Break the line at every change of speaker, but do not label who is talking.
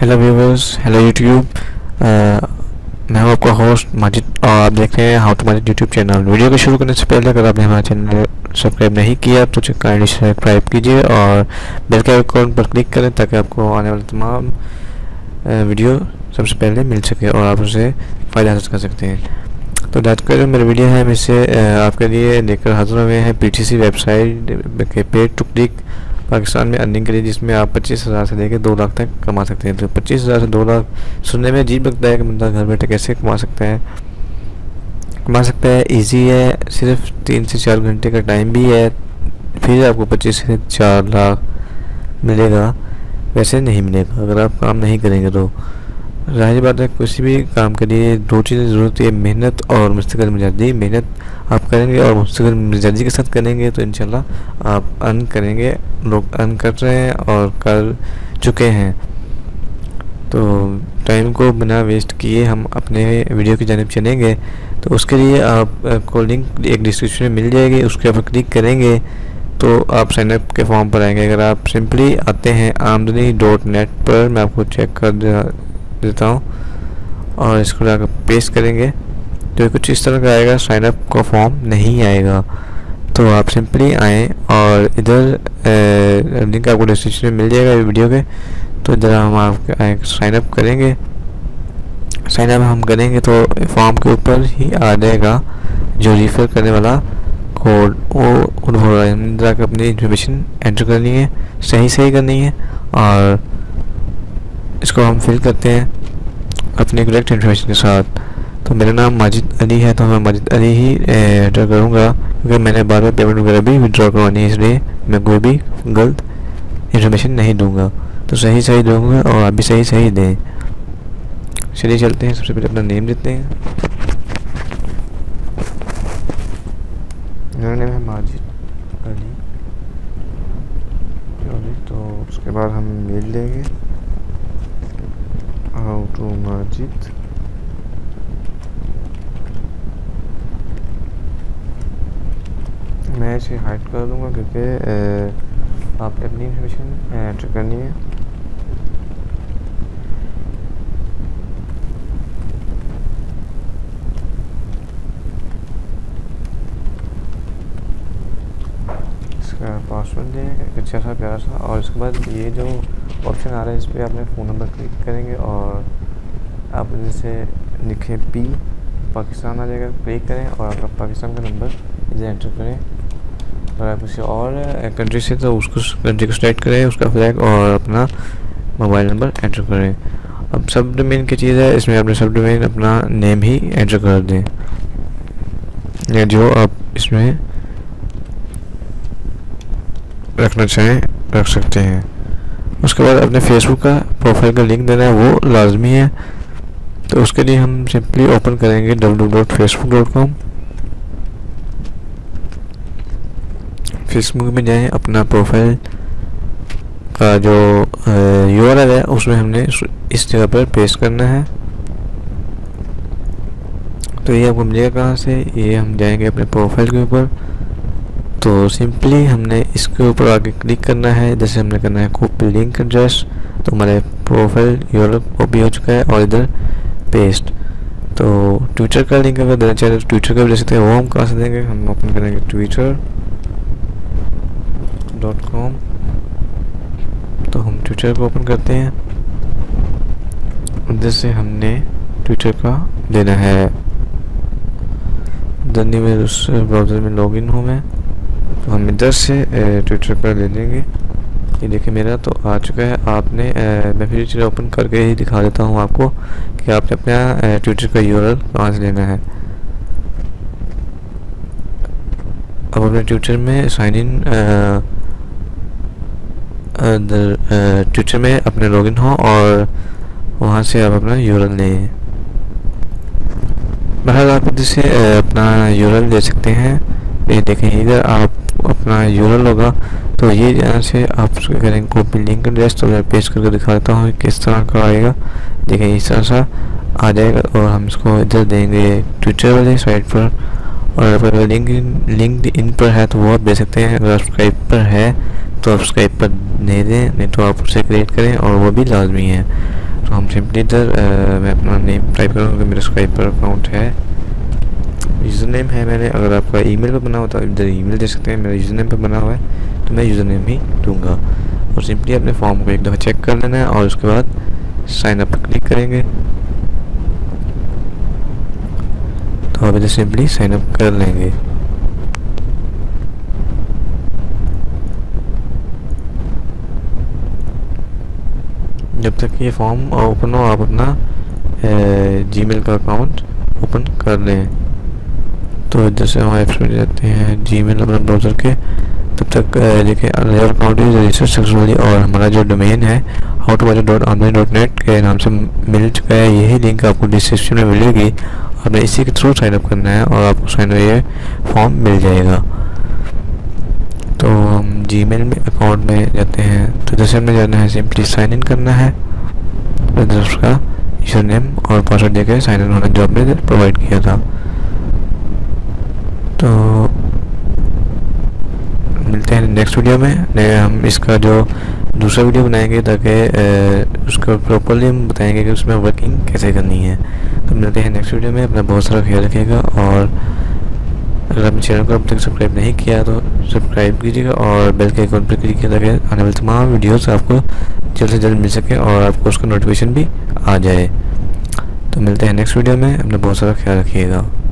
Hello viewers, hello YouTube. मैं हूं आपका होस्ट माजिद और आप देख रहे हैं how to Majid YouTube channel. Video को शुरू करने से पहले अगर आपने हमारा चैनल सब्सक्राइब नहीं किया तो काइंडली सब्सक्राइब कीजिए और बेल के आइकॉन पर क्लिक करें ताकि आपको आने वाले तमाम वीडियो सबसे पहले मिल सके और आप उसे फ़ायदा हासिल कर सकते हैं। तो आज का जो मेरा वीडियो है, मैं इसे आपके लिए लेकर हाजिर हुए हैं पीटीसी वेबसाइट के पेड टू क्लिक पाकिस्तान में अर्निंग के लिए, जिसमें आप 25,000 से लेकर 2 लाख तक कमा सकते हैं। तो 25,000 से 2 लाख सुनने में अजीब लगता है कि बंदा घर बैठे कैसे कमा सकता है। इजी है, सिर्फ 3 से 4 घंटे का टाइम भी है, फिर आपको 25 से 4 लाख मिलेगा। वैसे नहीं मिलेगा अगर आप काम नहीं करेंगे। तो जाहिर बात है, किसी भी काम के लिए 2 चीज़ें ज़रूरत है, मेहनत और मुस्तकिल मिजाजी। मेहनत आप करेंगे और मुस्तकिल मिजाजी के साथ करेंगे तो इंशाल्लाह आप अर्न करेंगे। लोग अर्न कर रहे हैं और कर चुके हैं। तो टाइम को बिना वेस्ट किए हम अपने वीडियो की जानिब चलेंगे। तो उसके लिए आपको लिंक एक डिस्क्रिप्शन में मिल जाएगी, उसके ऊपर क्लिक करेंगे तो आप साइनअप के फॉर्म पर आएंगे। अगर आप सिंपली आते हैं आमदनी.net पर, मैं आपको चेक कर देता हूँ और इसको जाकर पेस्ट करेंगे तो कुछ इस तरह का आएगा, साइनअप का फॉर्म नहीं आएगा। तो आप सिंपली आएँ और इधर लिंक आपको डिस्क्रिप्शन में मिल जाएगा वीडियो के। तो इधर हम आपके साइनअप करेंगे। साइनअप हम करेंगे तो फॉर्म के ऊपर ही आ जाएगा जो रिफ़र करने वाला कोड, वो जाकर अपनी इन्फॉर्मेशन एंटर करनी है, सही करनी है और इसको हम फिल करते हैं अपने करेक्ट इन्फॉर्मेशन के साथ। तो मेरा नाम माजिद अली है, तो मैं माजिद अली ही एंटर करूँगा क्योंकि मैंने बार पेमेंट वगैरह भी विड्रॉ करवानी है, इसलिए मैं कोई भी गलत इन्फॉर्मेशन नहीं दूंगा। तो सही दूंगा और आप भी सही दें। चलिए चलते हैं, सबसे पहले अपना नेम देते हैं। मेरा नेम है माजिद अली। तो उसके बाद हम मेल देंगे हाउ टू माजिद। मैं इसे हाइड कर दूंगा क्योंकि आपने अपनी इन्फॉर्मेशन एंटर करनी है। इसका पासवर्ड दें अच्छा सा प्यारा सा, और उसके बाद ये जो ऑप्शन आ रहा है इस पर आपने फ़ोन नंबर क्लिक करेंगे और आप जैसे लिखें पी पाकिस्तान आ जाएगा, क्लिक करें और अपना पाकिस्तान का नंबर इधर एंटर करें। और आप किसी और कंट्री से तो उसको कंट्री को सेलेक्ट करें, उसका फ्लैग और अपना मोबाइल नंबर एंटर करें। अब सब डोमेन की चीज़ है, इसमें अपने सब डोमेन अपना नेम ही एंटर कर दें या जो आप इसमें रखना चाहें रख सकते हैं। उसके बाद अपने फेसबुक का प्रोफाइल का लिंक देना है, वो लाजमी है। तो उसके लिए हम सिंपली ओपन करेंगे www.facebook.com। फेसबुक में जाएं, अपना प्रोफाइल का जो URL है उसमें हमने इस जगह पर पेस्ट करना है। तो ये आपको मिलेगा कहाँ से, ये हम जाएंगे अपने प्रोफाइल के ऊपर। तो सिंपली हमने इसके ऊपर आगे क्लिक करना है, जैसे हमने करना है कॉपी लिंक एड्रेस। तो हमारे प्रोफाइल URL कॉपी हो चुका है और इधर पेस्ट। तो ट्विटर का लिंक अगर देना चाहें तो ट्विटर का भी दे सकते हैं। वो हम कहाँ से देंगे, हम ओपन करेंगे twitter.com। तो हम ट्विटर को ओपन करते हैं, उधर से हमने ट्विटर का देना है। धन्य में उस ब्राउज़र में लॉगिन हूँ मैं, तो हम इधर से ट्विटर पर ले लेंगे। ये देखिए मेरा तो आ चुका है। आपने मैं फिर ट्विटर ओपन करके ही दिखा देता हूँ आपको कि आपने अपना ट्विटर का URL कहाँ से लेना है। अब अपने ट्विटर में साइन इन ट्विटर में अपने लॉगिन हो और वहाँ से आप अपना URL लें। बहरहाल आप इधर से अपना URL दे सकते हैं। ये देखें इधर आप अपना URL होगा, तो ये यहाँ से आप करेंगे कॉपी लिंक एड्रेस। तो मैं पेस्ट करके दिखा देता हूँ किस तरह का आएगा। देखें इस तरह सा आ जाएगा और हम इसको इधर देंगे ट्विटर वाले साइट पर। और अगर लिंक इन पर है तो वो आप दे सकते हैं। अगर सब्सक्राइब पर है तो आप सब्सक्राइब पर नहीं दें, नहीं तो आप उसे क्रिएट करें और वो भी लाजमी है। तो हम सिंपली इधर मैं अपना नेम टाइप करूँगा, मेरा स्काइप पर अकाउंट है, यूज़र नेम है मैंने, अगर आपका ईमेल पर बना हुआ तो इधर ईमेल दे सकते हैं, मेरा यूज़र नेम पर बना हुआ है तो मैं यूज़र नेम ही दूँगा। और सिंपली अपने फॉर्म को एक दफ़ा चेक कर लेना है और उसके बाद साइन अप पर क्लिक करेंगे। तो आप इधर सिंपली साइन अप कर लेंगे। जब तक ये फॉर्म ओपन हो आप अपना जीमेल का अकाउंट ओपन कर लें। तो इधर से हम ऐप्स में जाते हैं, जीमेल अपना ब्राउज़र के, तब तक देखिए your account is registered successfully, और हमारा जो डोमेन है howtobaja.online.net के नाम से मिल चुका है। यही लिंक आपको डिस्क्रिप्शन में मिलेगी, आपने इसी के थ्रू साइन अप करना है और आपको साइन ये फॉर्म मिल जाएगा। तो हम जीमेल में अकाउंट में जाते हैं, तो जैसे हमें जाना है सिंपली साइन इन करना है, फिर उसका यूजर नेम और पासवर्ड देकर साइन इन होना जो आपने प्रोवाइड किया था। तो मिलते हैं नेक्स्ट वीडियो में, हम इसका जो दूसरा वीडियो बनाएंगे ताकि उसको प्रॉपरली हम बताएंगे कि उसमें वर्किंग कैसे करनी है। तो मिलते हैं नेक्स्ट वीडियो में, अपना बहुत सारा ख्याल रखिएगा, और अगर आपने चैनल को अब तक सब्सक्राइब नहीं किया तो सब्सक्राइब कीजिएगा और बेल के आइकन पर क्लिक किया ताकि आने वाले तमाम वीडियोस आपको जल्द से जल्द मिल सके और आपको उसका नोटिफिकेशन भी आ जाए। तो मिलते हैं नेक्स्ट वीडियो में, अपना बहुत सारा ख्याल रखिएगा।